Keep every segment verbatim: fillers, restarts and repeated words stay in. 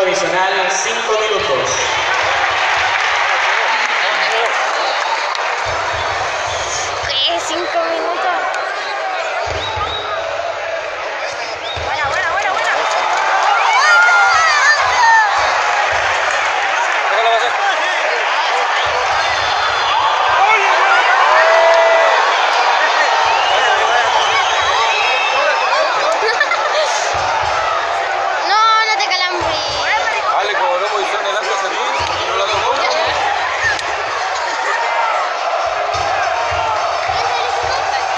adicional, cinco minutos. ¿Qué? ¿Cinco minutos? Buena, buena, buena, buena. No, no te calambres. Vale, como no posición delante a salir y no la tocó.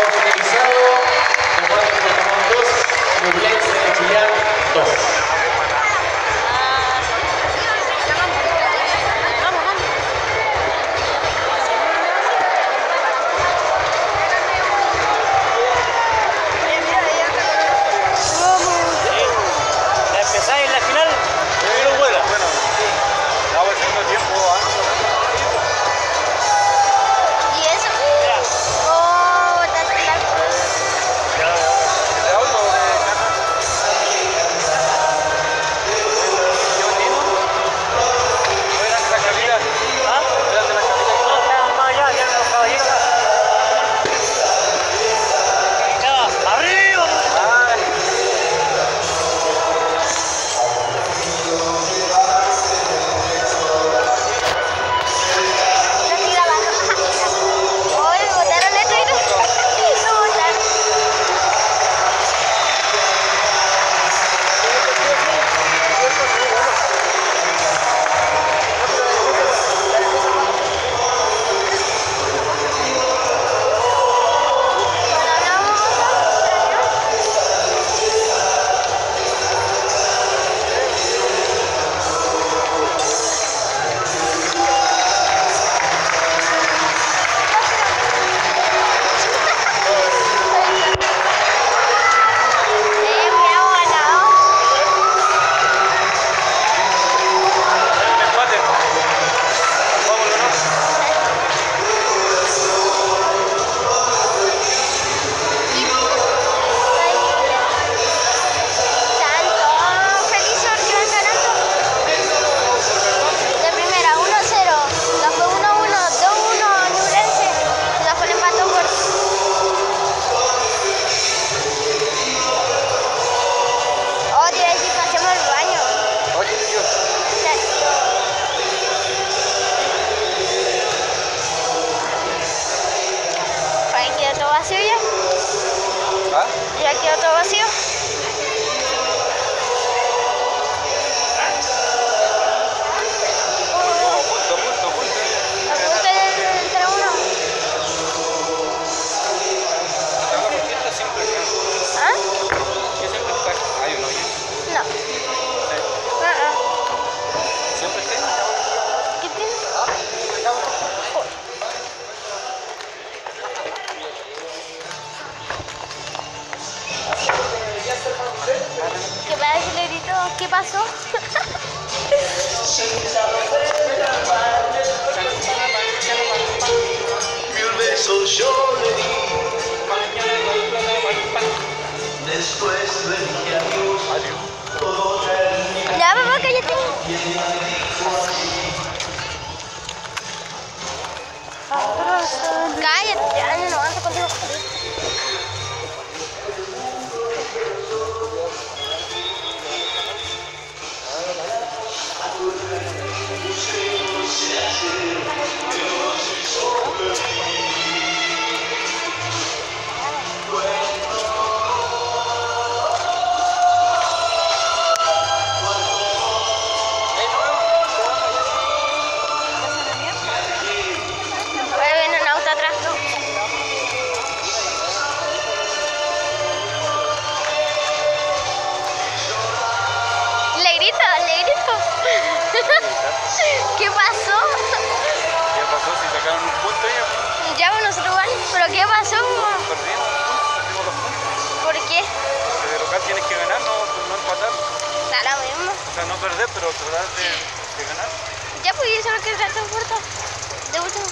finalizado. Deportes de Ramón dos, Ñublense de Chillán dos. vacío ya? ¿Ah? ¿Ya quedó todo vacío? Apunta, apunta, apunta. Apunta el entre uno. Esta siempre está. ¿Ah? ¿Qué siempre está? Hay un hoyo. No. Sí. Ah, ah. ¿Siempre está? ¿Qué tiene? ¿Qué pasa, Legrito? ¿Qué pasó? Mil besos yo le di, después le dije adiós, Adiós. todo terminó. Ya, papá, cállate. Cállate, ya no aguanto contigo. Ahí viene un auto atrás. Le grito, le grito. ¿Qué pasó? ¿Qué pasó si sacaron un punto ellos? Ya, bueno, nosotros igual. ¿Pero qué pasó? Perdimos, perdimos los puntos. ¿Por qué? Porque de local tienes que ganar, no, no empatar. Da lo mismo. O sea, no perder, pero tratar de, de ganar. Ya, pues, eso es lo que trata un puerto. De último.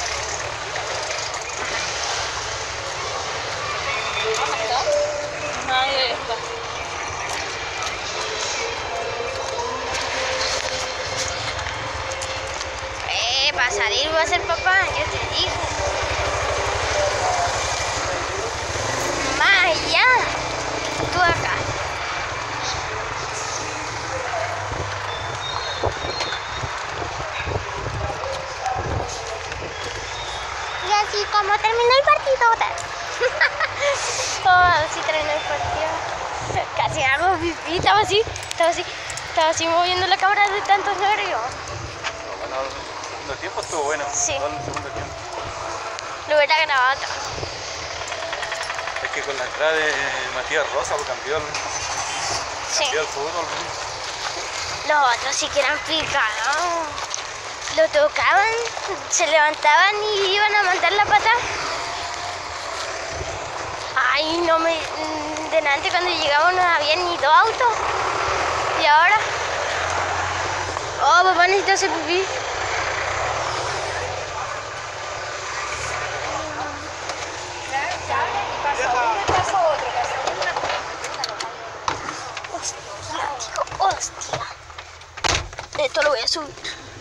Ahí está. Eh, para salir va a ser papá, yo te digo. Más allá. Tú acá. Y así como terminó el partido. Todo así terminó el partido. Casi hago pipí, estaba así, estaba así, estaba así moviendo la cámara de tantos nervios. Bueno, el segundo tiempo estuvo bueno. Sí. Todo el segundo tiempo. Lo hubiera grabado. es que con la entrada de Matías Rosa pues, cambió, el, Sí. cambió el fútbol. Los otros sí que eran picados. Lo tocaban, se levantaban y iban a mandar la pata. Ay, no me... Delante cuando llegamos no había ni dos autos. Y ahora... Oh, papá necesita hacer pipí. Hostia, tío, hostia. Esto lo voy a subir.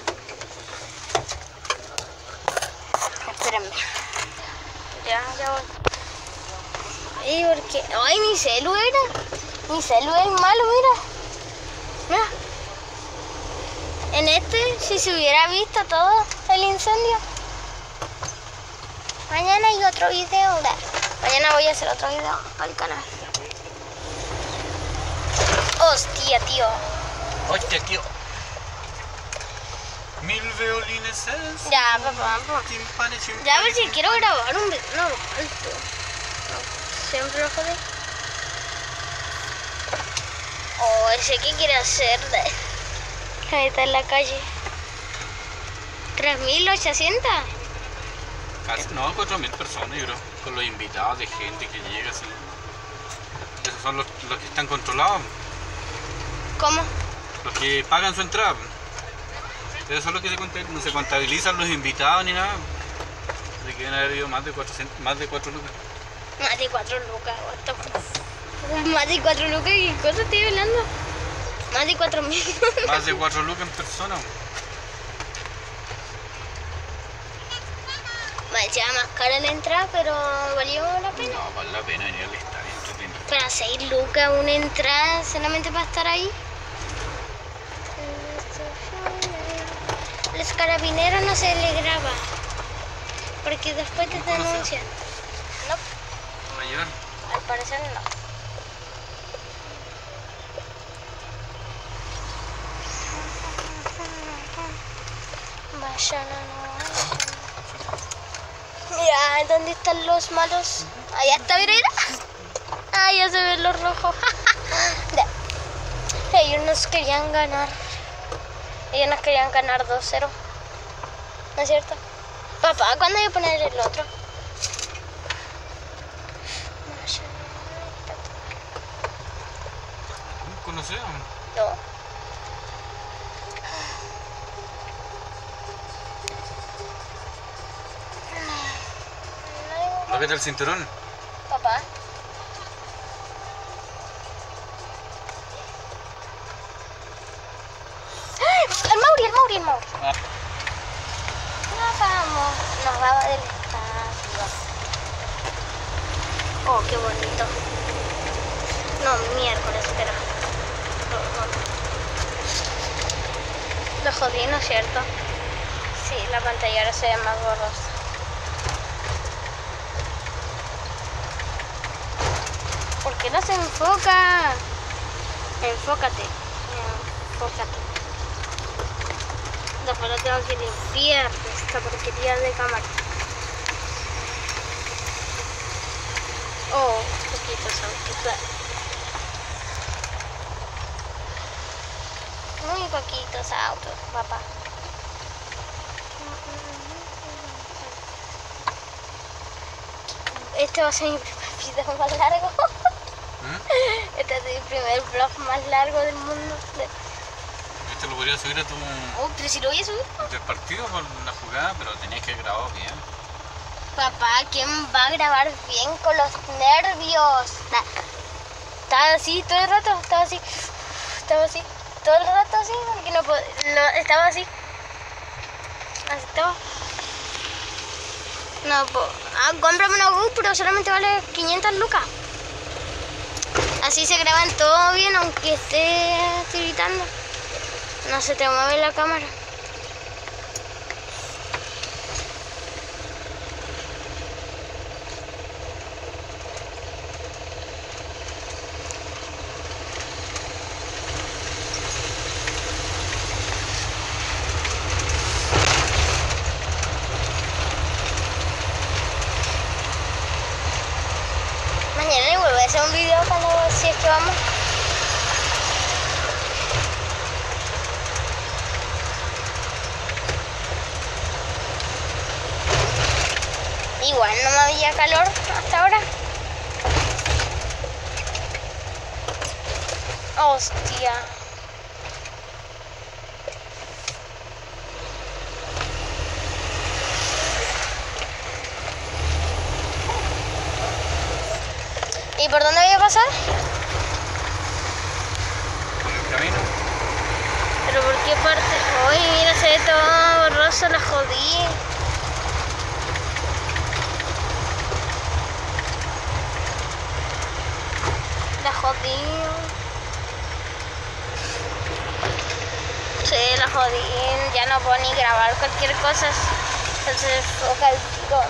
Espérenme. Ya, ya voy. Ay, porque... Ay, mi celu era. Mi celu es malo, mira. Mira. En este, si se hubiera visto todo el incendio. Mañana hay otro video. Mañana voy a hacer otro video al canal. Hostia, tío. Hostia, tío. Mil violines es. Ya, papá, papá. Timpanes, Ya a ver si quiero grabar un video. No, alto. Siempre lo jodí. Oh, ese que quiere hacer de... Ahí está en la calle. tres mil ochocientos. Casi, no, cuatro mil personas, yo creo, con los invitados de gente que llega así. Esos son los, los que están controlados, ¿Cómo? los que pagan su entrada. Esos son los que se contabilizan, no se contabilizan los invitados ni nada. De que deben haber habido más de cuatrocientos, más de cuatro lucas. Más de cuatro lucas. What the fuck? Más de cuatro lucas, ¿qué cosa estoy hablando? Más de cuatro mil. Más de cuatro lucas en persona. Me decía más cara la entrada, pero valió la pena. No, vale la pena venir al estadio entretenido. Para seis lucas una entrada solamente para estar ahí. Los carabineros no se le graba. Porque después te ¿No conoces? denuncian. No, ¿Va a llevar? al parecer no. Vayan a no. Mira, ¿dónde están los malos? Allá está, mira, mira. Ah, ya se ven los rojos. Ya. Ellos nos querían ganar. Ellos nos querían ganar dos cero. ¿No es cierto? Papá, ¿cuándo voy a poner el otro? ¿Conoces? No. Lópete el cinturón. Papá. ¡Ah! El Mauri, el Mauri, el Mauri. Ah. Nos vamos, nos vamos del estadio. Oh, qué bonito. No, miércoles, espera. No, no. Lo jodí, ¿no es cierto? Sí, la pantalla ahora se ve más borrosa. ¿Por qué no se enfoca? Enfócate. Enfócate. Después lo tengo que limpiar esta porquería de cámara. Oh, poquitos autos. Muy poquitos autos, papá. Este va a ser mi primer video más largo. ¿Mm? Este es el primer vlog más largo del mundo. Este lo podría subir a tu Oh, pero si lo voy a subir. del partido por la jugada, pero tenías que grabar bien. Papá, ¿quién va a grabar bien con los nervios? Nah. Estaba así todo el rato, estaba así, estaba así, todo el rato así, porque no pod- no, estaba así. Así estaba. No puedo. Ah, cómprame una GoPro, solamente vale quinientas lucas. Así se graban todo bien, aunque esté tiritando. No se te mueve la cámara. hacer un video cuando, si es que vamos. Igual no me había calor hasta ahora. Hostia. ¿Y por dónde voy a pasar? Por el camino. ¿Pero por qué parte? Uy, mira, se ve todo borroso, la jodí. La jodí. Sí, la jodí. Ya no puedo ni grabar cualquier cosa. Se enfoca el pico.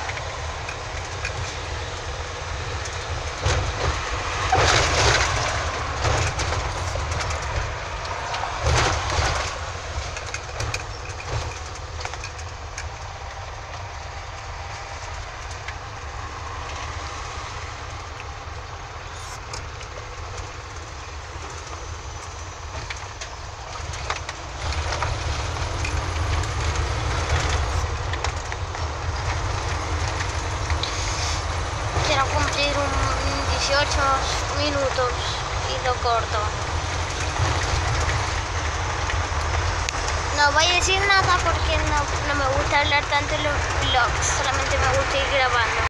Quiero cumplir un dieciocho minutos y lo corto. No voy a decir nada porque no, no me gusta hablar tanto en los vlogs, solamente me gusta ir grabando.